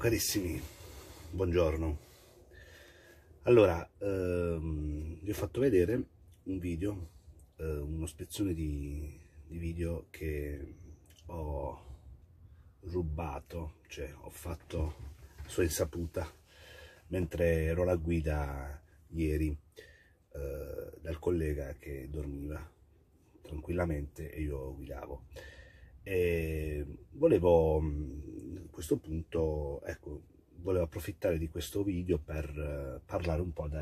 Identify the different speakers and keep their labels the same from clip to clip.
Speaker 1: carissimi, buongiorno. Allora, vi ho fatto vedere un video, uno spezzone di video che ho rubato, cioè ho fatto a sua insaputa mentre ero alla guida ieri dal collega che dormiva tranquillamente e io guidavo. E volevo a questo punto, ecco, volevo approfittare di questo video per parlare un po'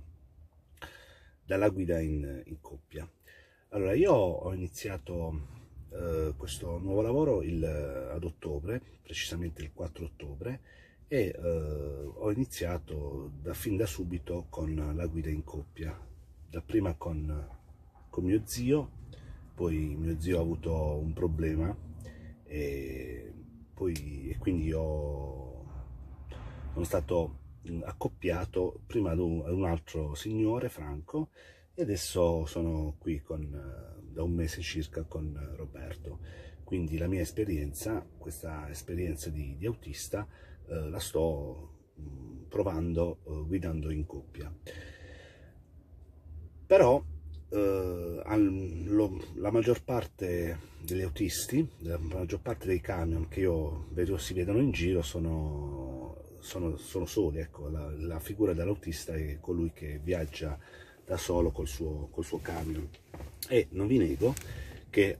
Speaker 1: dalla guida in coppia. Allora, io ho iniziato questo nuovo lavoro ad ottobre, precisamente il 4 ottobre, e ho iniziato fin da subito con la guida in coppia, dapprima con mio zio. Poi mio zio ha avuto un problema e quindi io sono stato accoppiato prima ad un altro signore, Franco, e adesso sono qui da un mese circa con Roberto. Quindi la mia esperienza, questa esperienza di autista, la sto provando guidando in coppia. Però la maggior parte degli autisti, la maggior parte dei camion che io vedo si vedono in giro sono soli. Ecco, la figura dell'autista è colui che viaggia da solo col suo camion, e non vi nego che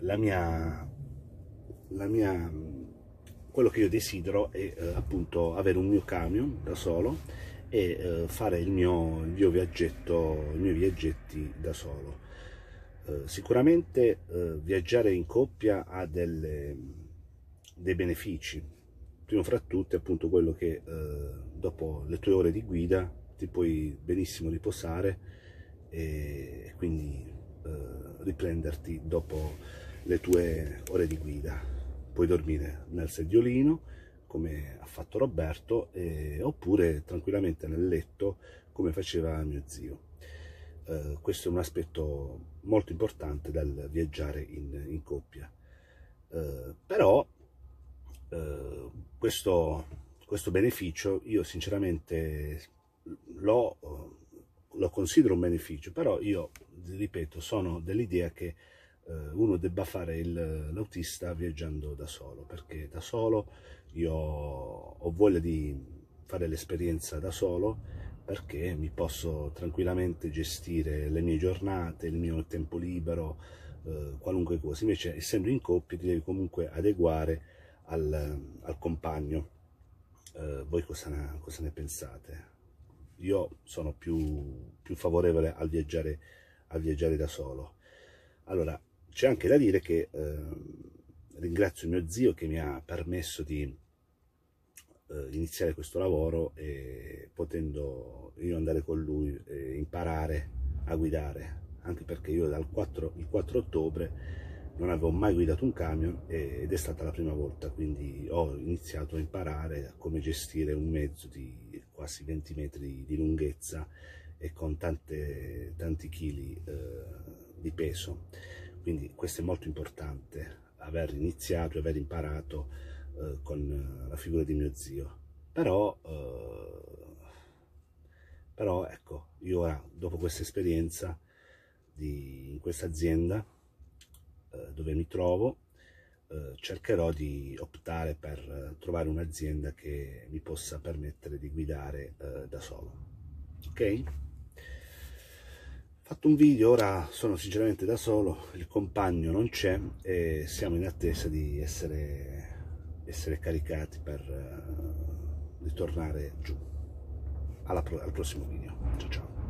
Speaker 1: quello che io desidero è appunto avere un mio camion da solo e fare i miei viaggetti da solo. Sicuramente viaggiare in coppia ha dei benefici, primo fra tutti appunto quello che dopo le tue ore di guida ti puoi benissimo riposare e quindi riprenderti dopo le tue ore di guida. Puoi dormire nel sediolino come ha fatto Roberto, oppure tranquillamente nel letto come faceva mio zio. Questo è un aspetto molto importante dal viaggiare in coppia. Però questo beneficio io sinceramente lo considero un beneficio, però io, ripeto, sono dell'idea che uno debba fare l'autista viaggiando da solo, perché da solo io ho voglia di fare l'esperienza da solo, perché mi posso tranquillamente gestire le mie giornate, il mio tempo libero, qualunque cosa. Invece, essendo in coppia, ti devi comunque adeguare al compagno. Voi cosa ne pensate? Io sono più favorevole al viaggiare da solo. Allora, c'è anche da dire che ringrazio mio zio che mi ha permesso di iniziare questo lavoro, e potendo io andare con lui e imparare a guidare, anche perché io il 4 ottobre non avevo mai guidato un camion ed è stata la prima volta, quindi ho iniziato a imparare a come gestire un mezzo di quasi 20 metri di lunghezza e con tanti chili di peso. Quindi questo è molto importante, aver iniziato e aver imparato con la figura di mio zio. Però ecco, io ora, dopo questa esperienza in questa azienda dove mi trovo, cercherò di optare per trovare un'azienda che mi possa permettere di guidare da solo. Ok? Fatto un video, ora sono sinceramente da solo, il compagno non c'è e siamo in attesa di essere caricati per ritornare giù. Al prossimo video. Ciao ciao.